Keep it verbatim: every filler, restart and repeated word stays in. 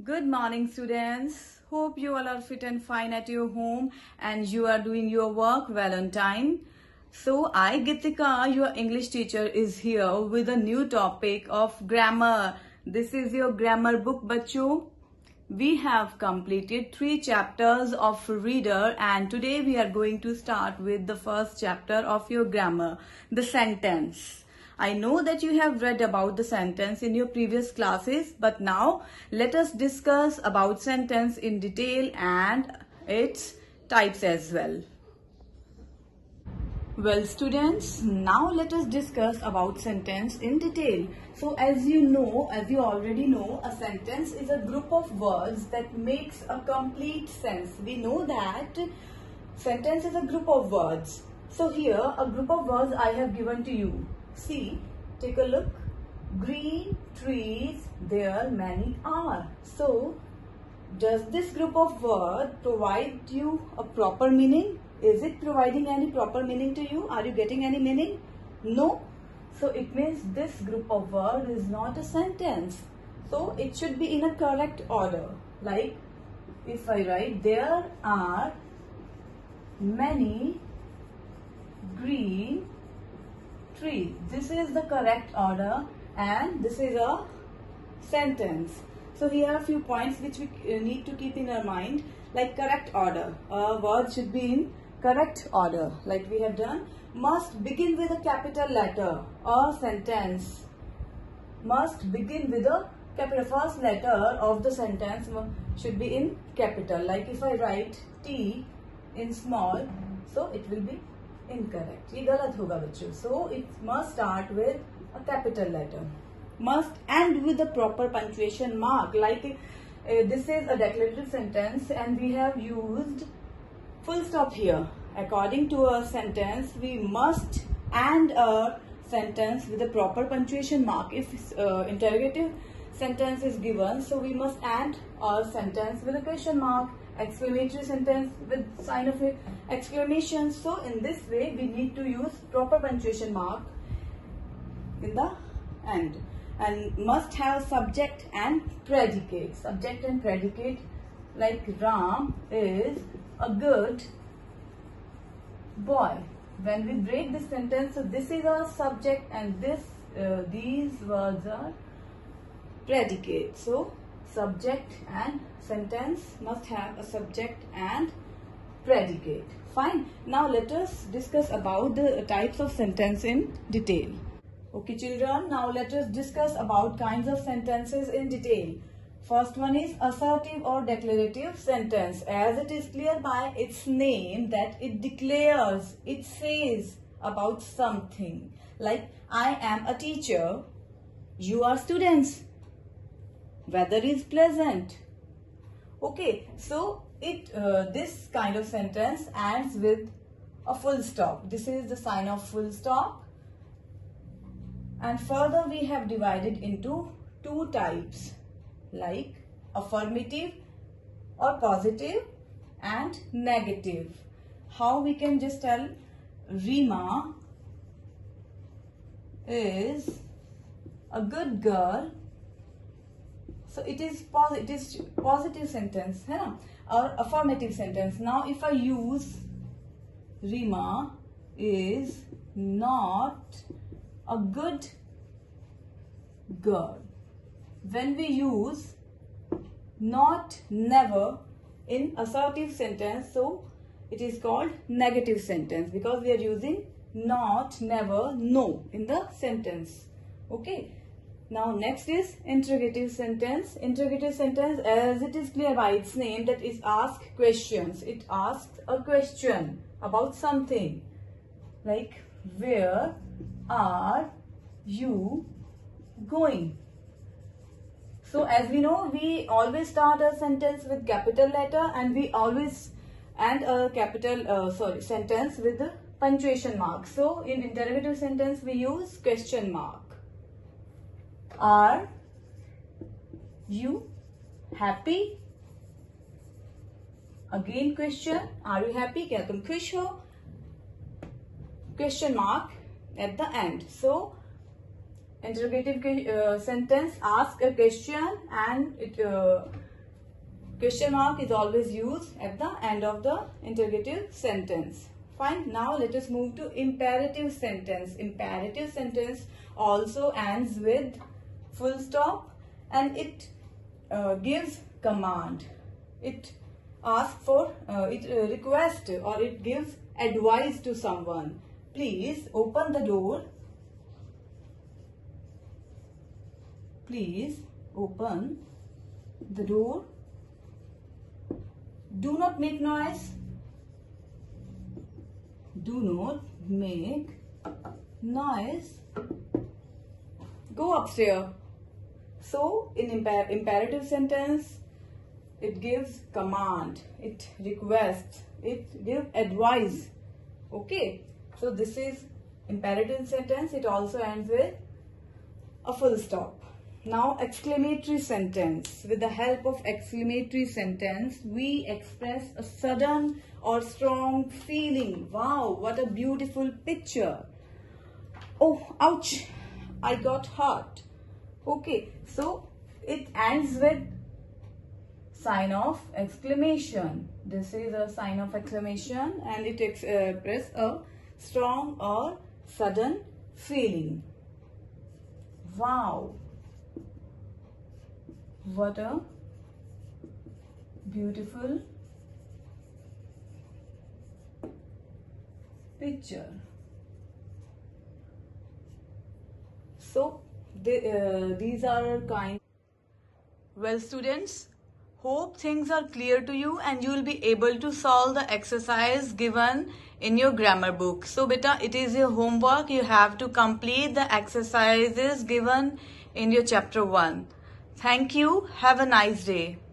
Good morning, students. Hope you all are fit and fine at your home and you are doing your work well on time. So, I, Gitika, your English teacher, is here with a new topic of grammar. This is your grammar book, bachcho. We have completed three chapters of reader and today we are going to start with the first chapter of your grammar, the sentence. I know that you have read about the sentence in your previous classes, but now let us discuss about sentence in detail and its types as well. Well, students, now let us discuss about sentence in detail. So as you know, as you already know, a sentence is a group of words that makes a complete sense. We know that sentence is a group of words. So here a group of words I have given to you. See, take a look. Green trees, there many are. So, does this group of words provide you a proper meaning? Is it providing any proper meaning to you? Are you getting any meaning? No. So, it means this group of words is not a sentence. So, it should be in a correct order. Like, if I write, there are many green trees. This is the correct order and this is a sentence. So here are a few points which we need to keep in our mind, like correct order. A word should be in correct order, like we have done. Must begin with a capital letter. A sentence must begin with a capital. First letter of the sentence should be in capital. Like if I write T in small, so it will be incorrect. ये गलत होगा बच्चों. So it must start with a capital letter. Must end with a proper punctuation mark. Like uh, this is a declarative sentence and we have used full stop here. According to a sentence, we must end a sentence with a proper punctuation mark. If uh, interrogative sentence is given, so we must end our sentence with a question mark. Exclamatory sentence with sign of exclamation. So in this way we need to use proper punctuation mark in the end, and must have subject and predicate. Subject and predicate, like Ram is a good boy. When we break this sentence, so this is our subject and this uh, these words are predicate. So subject and sentence must have a subject and predicate. Fine. Now let us discuss about the types of sentence in detail. Okay children, now let us discuss about kinds of sentences in detail. First one is assertive or declarative sentence. As it is clear by its name that it declares, it says about something. Like I am a teacher, you are students. Weather is pleasant. Okay, so it uh, this kind of sentence ends with a full stop. This is the sign of full stop. And further we have divided into two types, like affirmative or positive and negative. How we can just tell Rima is a good girl. So it is positive, it is positive sentence, है ना? Or affirmative sentence. Now if I use Rima is not a good girl. When we use not, never in assertive sentence, so it is called negative sentence because we are using not, never, no in the sentence. Okay. Now next is interrogative sentence. Interrogative sentence, as it is clear by its name, that is ask questions. It asks a question about something. Like where are you going? So as we know, we always start a sentence with capital letter and we always end a capital uh, sorry sentence with the punctuation mark. So in interrogative sentence we use question mark. Are you happy? Again question. Are you happy? क्या तुम खुश हो? Question mark at the end. So interrogative uh, sentence ask a question and it uh, Question mark is always used at the end of the interrogative sentence. Fine. Now let us move to imperative sentence. Imperative sentence also ends with full stop and it uh, gives command. It asks for, uh, it uh, requests or it gives advice to someone. Please open the door. Please open the door. Do not make noise. Do not make noise. Go upstairs. So, in imper imperative sentence, it gives command, it requests, it gives advice. Okay. So, this is imperative sentence. It also ends with a full stop. Now, exclamatory sentence. With the help of exclamatory sentence, we express a sudden or strong feeling. Wow, what a beautiful picture. Oh, ouch, I got hurt. Okay, so it ends with sign of exclamation. This is a sign of exclamation and it expresses a strong or sudden feeling. Wow. What a beautiful picture. So, the, uh, these are kind. Well, students, hope things are clear to you and you will be able to solve the exercise given in your grammar book. So, beta, it is your homework. You have to complete the exercises given in your chapter one. Thank you. Have a nice day.